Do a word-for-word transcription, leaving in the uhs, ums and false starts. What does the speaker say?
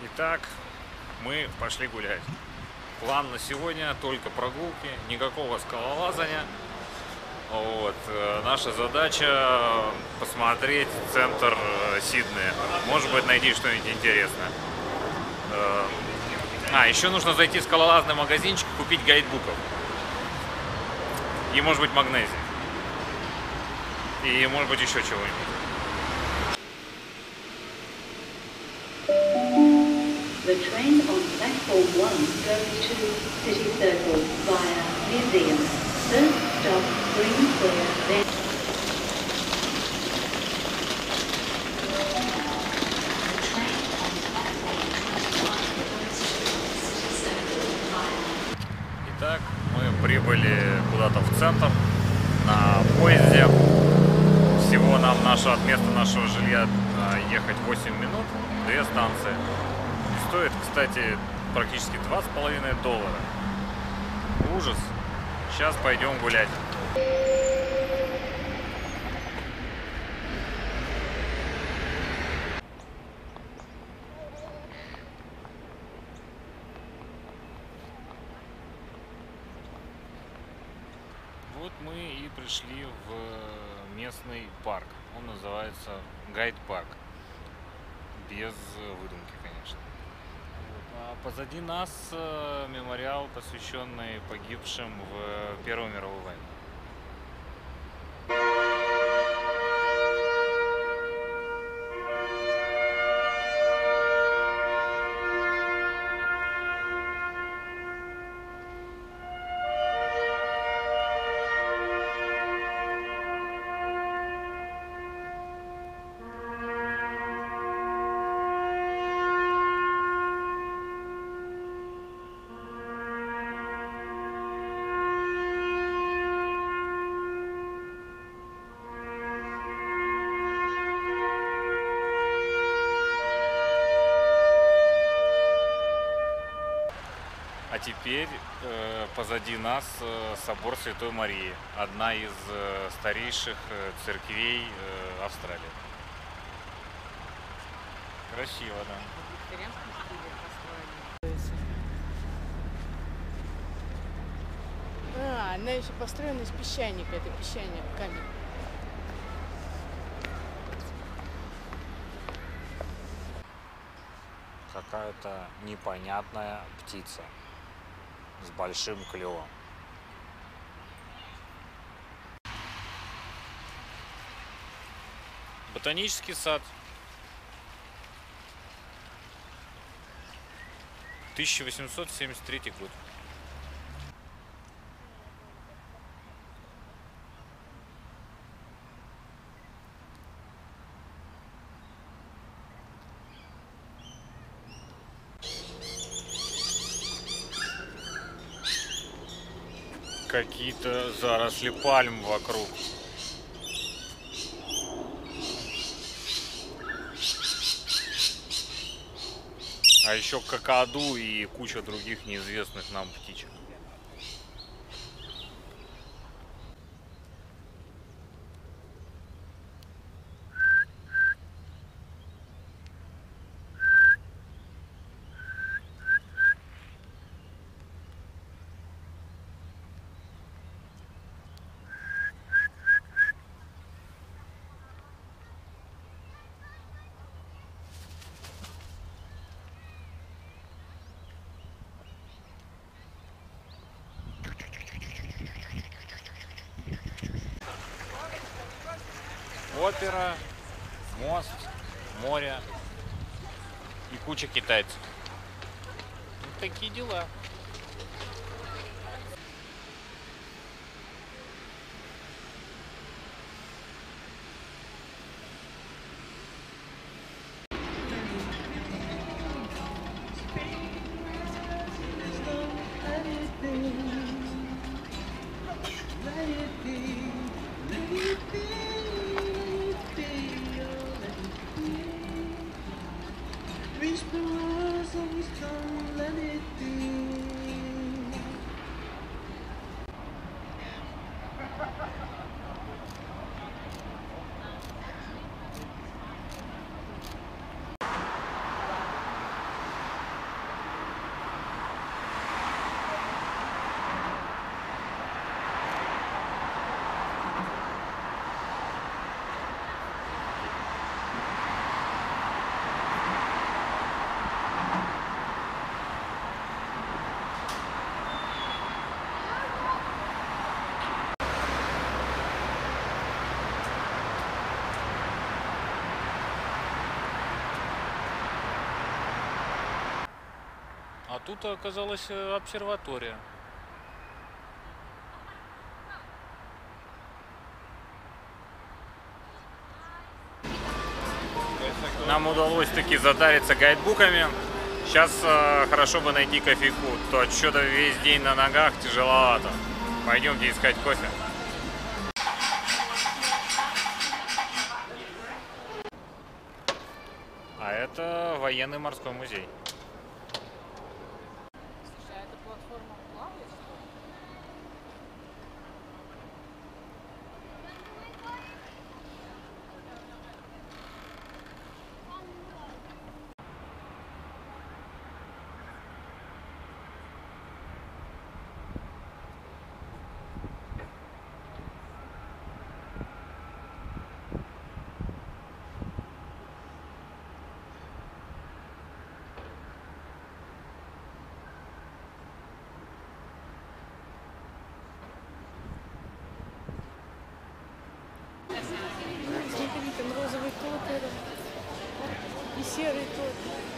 Итак, мы пошли гулять. План на сегодня только прогулки, никакого скалолазания. Вот. Наша задача посмотреть центр Сиднея. Может быть, найти что-нибудь интересное. А, еще нужно зайти в скалолазный магазинчик и купить гайдбуков. И, может быть, магнезий. И, может быть, еще чего-нибудь. The train on platform one goes to City Circle via Museum. First stop, Green Square, then... Итак, мы прибыли куда-то в центр на поезде. Всего нам наше, от места нашего жилья ехать восемь минут, две станции. Стоит, кстати, практически два с половиной доллара. Ужас. Сейчас пойдем гулять. Вот мы и пришли в местный парк. Он называется Гайд-парк. Без выдумки, конечно. А позади нас мемориал, посвященный погибшим в Первую мировую войну. А теперь э, позади нас э, собор Святой Марии, одна из э, старейших э, церквей э, Австралии. Красиво, да. В викторианском стиле построена. А, она еще построена из песчаника, это песчаник, камень. Какая-то непонятная птица с большим клювом. Ботанический сад. тысяча восемьсот семьдесят третий год. Какие-то заросли пальм вокруг. А еще какаду и куча других неизвестных нам птичек. Опера, мост, море и куча китайцев. Вот такие дела. А тут оказалась э, обсерватория. Нам удалось таки затариться гайдбуками. Сейчас э, хорошо бы найти кофейку. То что-то весь день на ногах тяжеловато. Пойдемте искать кофе. А это военный морской музей. Слушай, а эта платформа плавает, что ли? Смотри, там розовый тот, и серый тот.